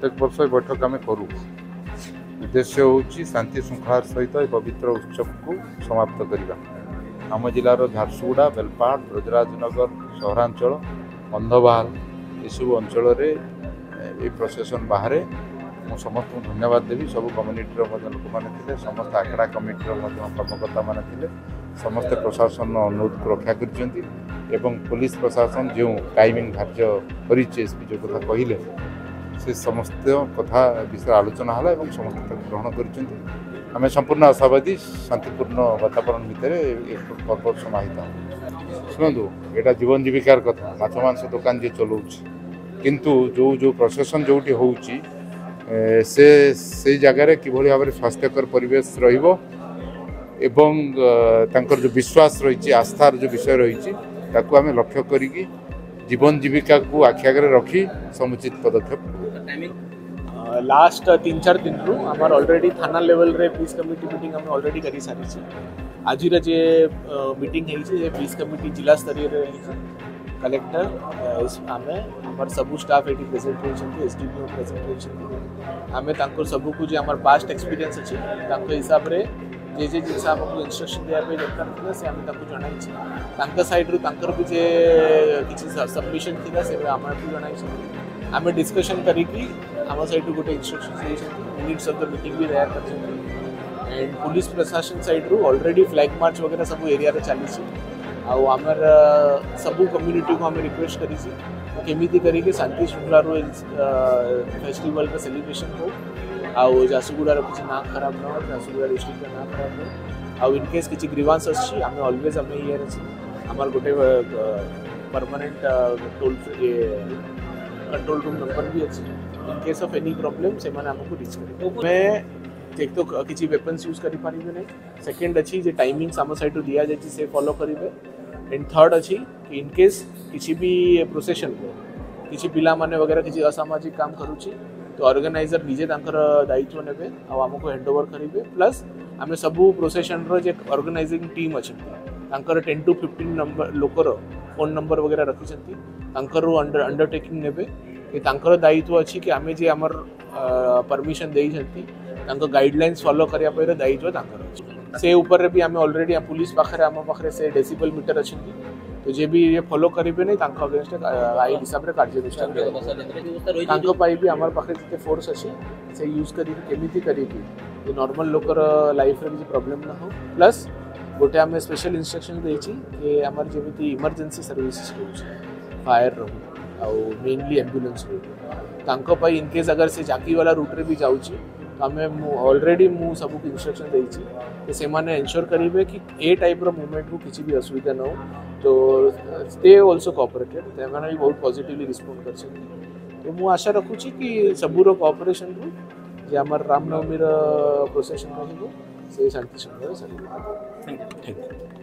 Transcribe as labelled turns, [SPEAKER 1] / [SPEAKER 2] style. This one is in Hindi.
[SPEAKER 1] प्रत्येक वर्ष ये बैठक आम करूँ। उद्देश्य हूँ शांति श्रृंखला सहित पवित्र उत्सव को समाप्त करने। आम जिलार झारसुगुड़ा, बेलपाड़, ब्रजराजनगर सहरांचल, अंधबाल यू अंचल ये प्रोसेसन बाहर मु समस्त धन्यवाद देवी। सब कम्युनिटी लोक मैंने समस्त आखड़ा कमिटी कर्मकर्ता मैंने समस्त प्रशासन अनुरोध को रक्षा कर पुलिस प्रशासन जो टाइमिंग धार्य करपी जो कथा कहले से समस्त कथा विषय आलोचना है और समस्त ग्रहण कर संपूर्ण आशावादी शांतिपूर्ण वातावरण भितर एक पर्व समाहित। शुणु यहाँ जीवन जीविकार कथा माछ मांस दुकान जी चलाऊ किंतु जो जो प्रशासन जो होची से जगार कि भाव में स्वास्थ्यकर परिवेश रहिबो एवं तांकर जो विश्वास रही आस्थार जो विषय रही ताकू आम लक्ष्य करी जीवन जीविका को आखि आगे रखी समुचित पदक्षेप।
[SPEAKER 2] लास्ट 3-4 दिन रु आमर ऑलरेडी थाना लेवल रे पीस कमिटी मीटिंग हम ऑलरेडी करी सारी आज जे मीटिंग है पीस कमिटी जिला स्तरीय कलेक्टर आमे हमर सबू स्टाफ एटी प्रेजेंट होइछन्ती एसडीपीओ प्रेजेंट होइछन्ती आमे तांको सबू को जे हमर पास्ट एक्सपीरियंस अछि तांको हिसाब रे जे जिनस हमको इंस्ट्रक्शन दिया पे दरकार थिला से आमे तांको जणाई छी तांका साइड रु तांकर भी जे किछि सबमिशन थिला से हमर भी जणाई छी आमे डिस्कशन करी कि हमर साइड रु गोटे इंस्ट्रक्शन दिछन्ती मिनिट्स ऑफ द मीटिंग भी तैयार करछन्ती एंड पुलिस प्रशासन साइड रु ऑलरेडी फ्लैग मार्च वगैरह सब एरिया रे चाली छी आमर सबू कम्युनिटी को आम रिक्वेस्ट करी करी शांति श्रृंखला फेस्टिवल का सेलिब्रेशन हो आउ झारसुगुड़ा किसी ना खराब न हो झारसुगुड़ा डिस्ट्रिक्ट ना खराब हो आउ इनकेस किसी ग्रीवांस अच्छी आम ऑलवेज आम ये आमर गोटे permanent toll control room number भी अच्छी इनकेस ऑफ एनी प्रॉब्लम से मैंने आमको रीच कर एक तो किसी वेपन्स यूज करि पारिबे नहीं सेकंड अच्छी जे टाइमिंग्स आम साइड दिया जाए से फॉलो करेंगे एंड थर्ड अच्छी कि इनकेस किसी भी प्रोसेशन को किसी पिला माने वगैरह किसी असामाजिक काम करुच्ची तो ऑर्गेनाइजर निजे दायित्व नेबे आमको हैंड ओवर करेंगे प्लस आम सबू प्रोसेशन रो ऑर्गेनाइजिंग टीम अच्छी 10 to 15 नंबर लोकर फोन नंबर वगैरह रखी अंडरटेकिंग नेबे ये दायित्व अच्छी कि आम जे आमर परमिशन देइछंती गाइडलाइंस फॉलो करने दायित्व से ऊपर भी आम ऑलरेडी पुलिस पाखे आम पाखे से डेसिबल मीटर अच्छी तो जे भी ये फॉलो करेंगे नहीं अगेंस्ट आई हिसाब से कार्यानुष्ठान भी आम पाखे जिते फोर्स अच्छी से यूज करी नॉर्मल लोकर लाइफ रे किसी प्रॉब्लम ना हो प्लस गोटे आम स्पेशल इंस्ट्रक्शन देछि आमर जेमिति इमरजेंसी सर्विसेस फायर रहू आउ मेनली एम्बुलेंस रहू इनकेस अगर से जाकी वाला रूट रे भी जाउछि तो आम ऑलरेडी मु सब इंस्ट्रक्शन देछि से माने एंश्योर करेंगे कि ए टाइप रो मूवमेंट को किसी भी असुविधा न हो तो दे आल्सो कोऑपरेटेड से माने भी बहुत पॉजिटिवली रिस्पोंड कर तो मु आशा रखुछि कि सबूर कोऑपरेशन रो जे हमर रामनवमी रो प्रोसेशन रहिबो से शांति संग सरी। Thank you.